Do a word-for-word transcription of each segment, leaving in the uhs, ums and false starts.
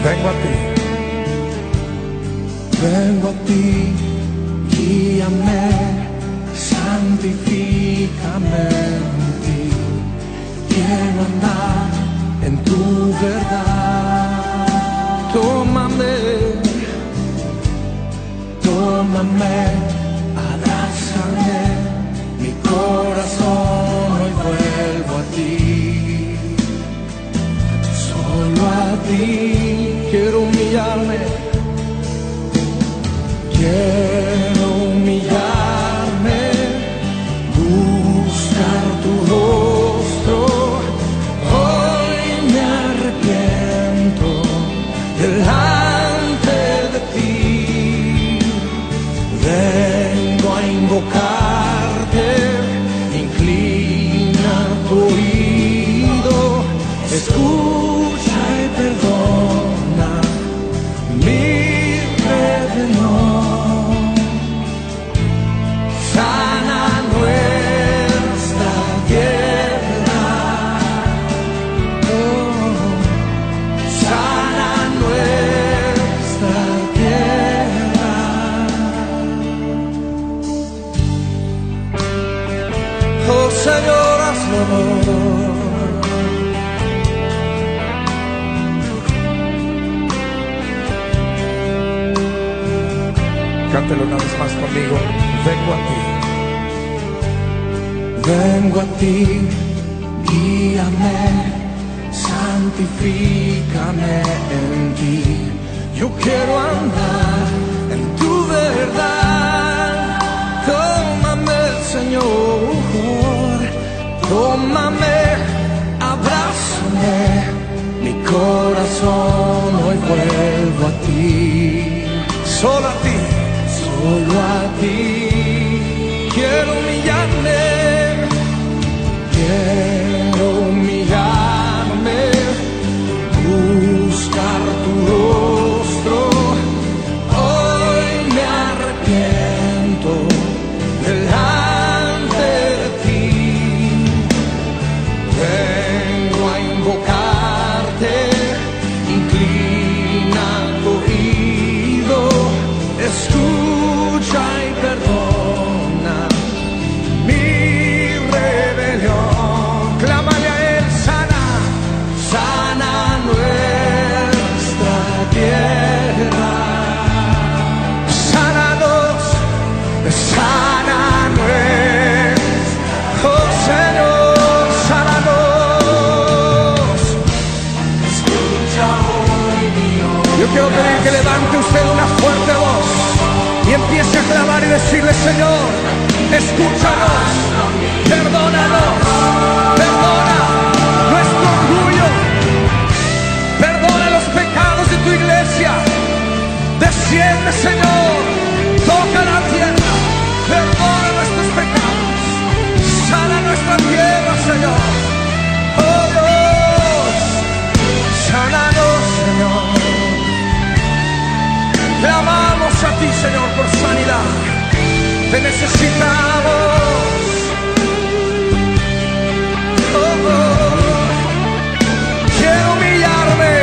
Vengo a ti, vengo a ti, guíame, santifícame en ti. Quiero andar en tu verdad. Tómame, tómame, abrázame, mi corazón hoy vuelvo a ti. Solo a ti quiero humillarme, quiero humillarme, buscar tu rostro. Hoy me arrepiento delante de ti. Vengo a invocarte, inclina tu oído, escucha y perdona mi rebelión. Sana nuestra tierra, oh, sana nuestra tierra. Oh Señor, hazlo. Cántelo una vez más conmigo. Vengo a ti, vengo a ti, guíame, santifícame en ti. Yo quiero andar en tu verdad. Tómame, Señor, tómame, abrázame, mi corazón hoy vuelvo a ti. Solo a ti, solo a ti quiero humillarme, quiero humillarme, buscar tu rostro. Hoy me arrepiento delante de ti. Vengo a invocarte, inclina tu oído, escucha y perdona mi rebelión. Clámale a Él, sana, sana nuestra tierra. Sánanos, sana nuestra, oh Señor, sánanos. Escucha hoy mi oración. Yo quiero pedir que levante usted una fuerte voz y empiece a clamar y decirle: Señor, escúchanos, perdónanos, perdona nuestro orgullo, perdona los pecados de tu iglesia. Desciende, Señor, toca la tierra, perdona nuestros pecados, sana nuestra tierra, Señor. Oh Dios, sánanos, Señor. Clamamos a ti, Señor, por sanidad. Te necesitamos. Oh, oh. Quiero humillarme,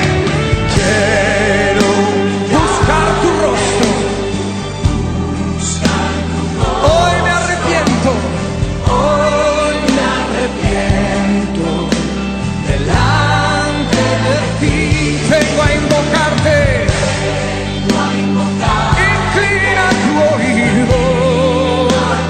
quiero buscar tu rostro. Hoy me arrepiento, hoy me arrepiento delante de ti. Vengo a invocarte, inclina tu oído,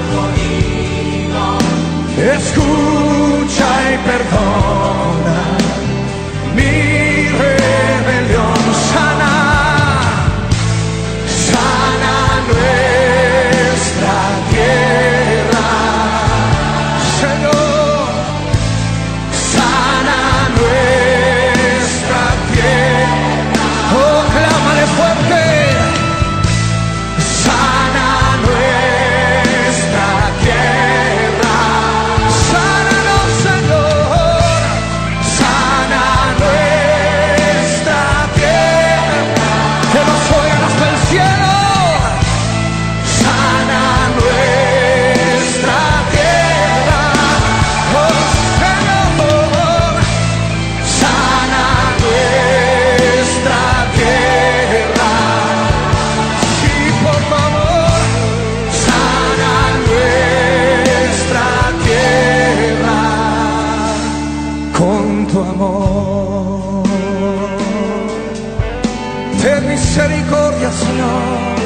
misericordia, Señor,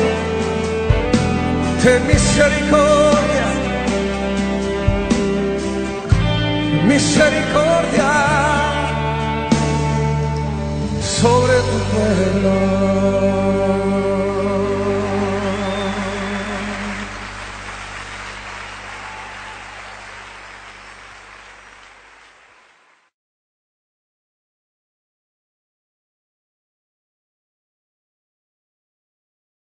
ten misericordia, misericordia sobre tu pueblo.